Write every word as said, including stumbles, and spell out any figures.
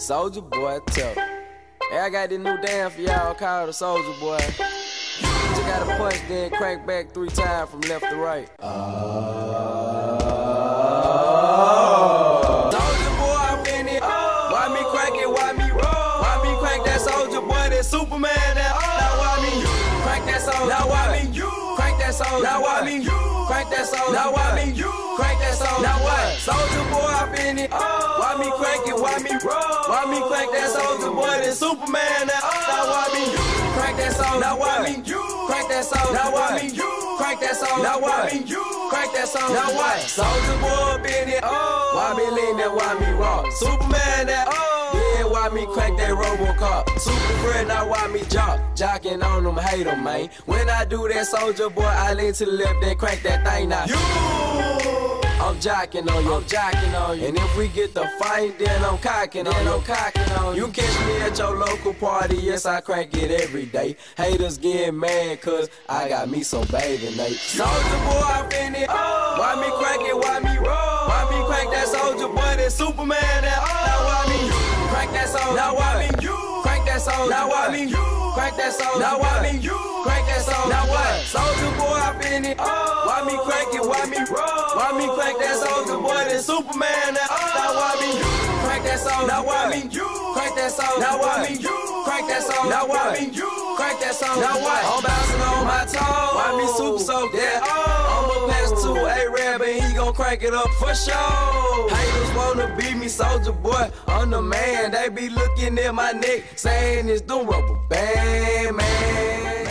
Soldier Boy, tell. Hey, I got this new dance for y'all called the Soldier Boy. You just gotta punch, then crank back three times from left to right. Oh. Soldier Boy, I'm in it. Oh. Why me crank it? Why me roll? Why me crank that Soldier Boy? That Superman? That oh. Now why me you crank that Soldier? Now why me you crank that Soldier? Now why me you crank that Soldier? Now why me you crank that Soldier? Now what? Soldier Boy, I'm in it. Oh. Why me crank it? Why me roll? Why me crank that Soldier Boy? That Superman? That oh. Now why me you crank that Soldier? Now why me you crank that Soldier? Now why me you crank that Soldier? Now why me you crank that Soldier? Now what? Soldier Boy up in it. Oh. Why me lean that? Why me rock? Superman that oh. Yeah, why me crank that Robocop? Super friend, now why me jock? Jocking on them, hate them, man. When I do that, Soldier Boy, I lean to the left, then crank that thing now. You, I'm jocking on you, I'm jocking on you. And if we get the fight, then I'm cocking on you, I'm cocking on you. You can catch me at your local party, yes, I crank it every day. Haters getting mad, cause I got me some bathing Nate. Soldier Boy, I'm in it. Oh. Why me crank it, why me roll? Why me crank that Soldier Boy, that Superman, that oh. Now why me you crank that Soldier? Now why me you crank that Soldier? Now why me you crank that Soldier? Now why me you crank that Soldier? Now what? Soldier Boy, I'm in it. Oh. Why me crank it, why me roll? Why me crank that Soldier Boy, that Superman, that oh. Now why me you crank that Soldier? Now why me you crank that Soldier? Now why me you crank that Soldier? Now why me you crank that Soldier? Now what? I'm bouncing on my toes. Why me super soaked that oh. I'ma pass to A-Rab and he gon' crank it up for sure. Haters wanna beat me, Soldier Boy, I'm the man. They be looking at my neck, saying it's the rubber band, man.